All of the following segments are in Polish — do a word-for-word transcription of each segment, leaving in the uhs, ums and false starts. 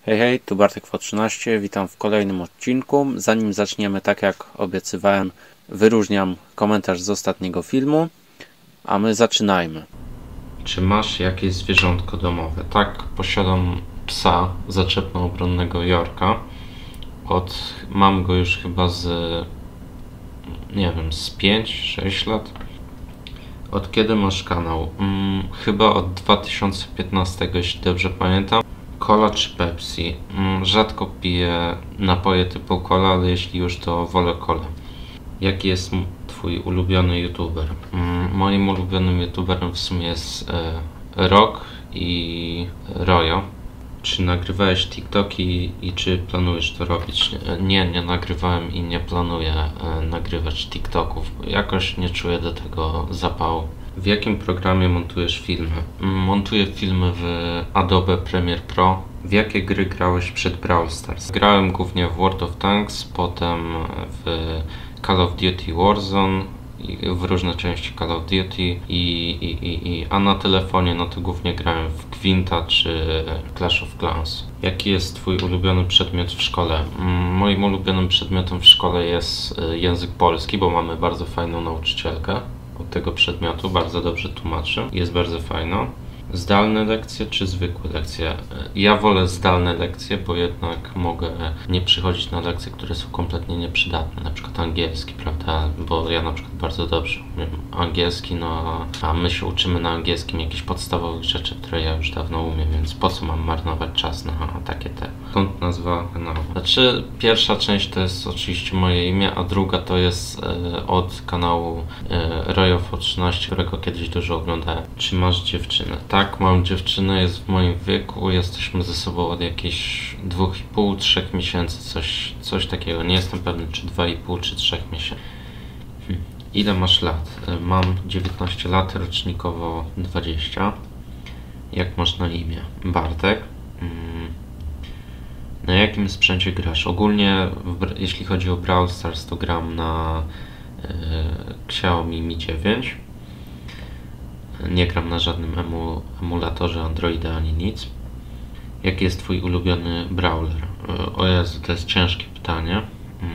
Hej, hej, tu Bartek V trzynaście, witam w kolejnym odcinku. Zanim zaczniemy, tak jak obiecywałem, wyróżniam komentarz z ostatniego filmu, a my zaczynajmy. Czy masz jakieś zwierzątko domowe? Tak, posiadam psa zaczepno-obronnego Yorka. Od, mam go już chyba z, nie wiem, z pięć sześć lat. Od kiedy masz kanał? Hmm, chyba od dwa tysiące piętnastego, jeśli dobrze pamiętam. Cola czy Pepsi? Rzadko piję napoje typu cola, ale jeśli już, to wolę colę. Jaki jest twój ulubiony youtuber? Moim ulubionym youtuberem w sumie jest e, Rock i Royo. Czy nagrywałeś TikToki i czy planujesz to robić? Nie, nie nagrywałem i nie planuję e, nagrywać TikToków. Jakoś nie czuję do tego zapału. W jakim programie montujesz filmy? Montuję filmy w Adobe Premiere Pro. W jakie gry grałeś przed Brawl Stars? Grałem głównie w World of Tanks, potem w Call of Duty Warzone, w różne części Call of Duty i, i, i, i a na telefonie no to głównie grałem w Gwinta czy Clash of Clans. Jaki jest twój ulubiony przedmiot w szkole? Moim ulubionym przedmiotem w szkole jest język polski, bo mamy bardzo fajną nauczycielkę od tego przedmiotu, bardzo dobrze tłumaczy, jest bardzo fajna. Zdalne lekcje czy zwykłe lekcje? Ja wolę zdalne lekcje, bo jednak mogę nie przychodzić na lekcje, które są kompletnie nieprzydatne, na przykład angielski, prawda? Bo ja na przykład bardzo dobrze umiem angielski, no a my się uczymy na angielskim jakichś podstawowych rzeczy, które ja już dawno umiem, więc po co mam marnować czas na takie te? Skąd nazwa kanału? Znaczy, pierwsza część to jest oczywiście moje imię, a druga to jest e, od kanału e, Royo V trzynaście, którego kiedyś dużo oglądałem. Czy masz dziewczynę? Tak, mam dziewczynę, jest w moim wieku, jesteśmy ze sobą od jakichś dwóch i pół, trzech miesięcy, coś, coś takiego. Nie jestem pewny, czy dwa i pół, czy trzech miesięcy. Hm. Ile masz lat? Mam dziewiętnaście lat, rocznikowo dwadzieścia. Jak masz na imię? Bartek. Na jakim sprzęcie grasz? Ogólnie, jeśli chodzi o Brawl Stars, to gram na y, Xiaomi Mi dziewięć. Nie gram na żadnym emu, emulatorze Androida ani nic. Jaki jest twój ulubiony brawler? O Jezu, to jest ciężkie pytanie.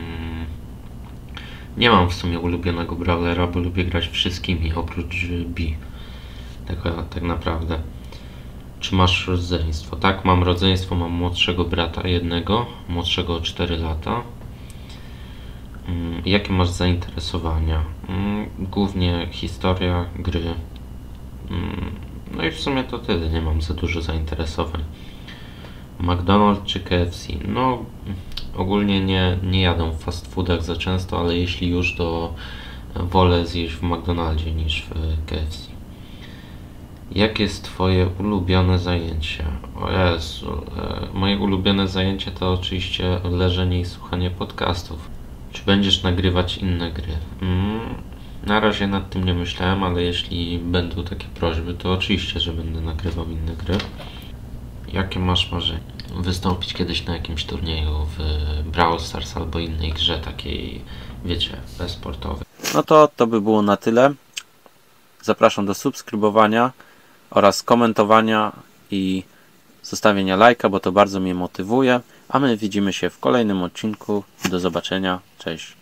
Nie mam w sumie ulubionego brawlera, bo lubię grać wszystkimi oprócz B. Tak, tak naprawdę. Czy masz rodzeństwo? Tak, mam rodzeństwo, mam młodszego brata jednego, młodszego o cztery lata. Jakie masz zainteresowania? Głównie historia, gry. No i w sumie to tyle, nie mam za dużo zainteresowań. McDonald's czy K F C? No, ogólnie nie, nie jadę w fast foodach za często, ale jeśli już, to wolę zjeść w McDonaldzie niż w K F C. Jakie jest twoje ulubione zajęcie? O Jezu, e, moje ulubione zajęcie to oczywiście leżenie i słuchanie podcastów. Czy będziesz nagrywać inne gry? Mm. Na razie nad tym nie myślałem, ale jeśli będą takie prośby, to oczywiście, że będę nagrywał inne gry. Jakie masz marzenie? Wystąpić kiedyś na jakimś turnieju w Brawl Stars albo innej grze takiej, wiecie, e-sportowej. No to to by było na tyle. Zapraszam do subskrybowania oraz komentowania i zostawienia lajka, bo to bardzo mnie motywuje. A my widzimy się w kolejnym odcinku. Do zobaczenia. Cześć.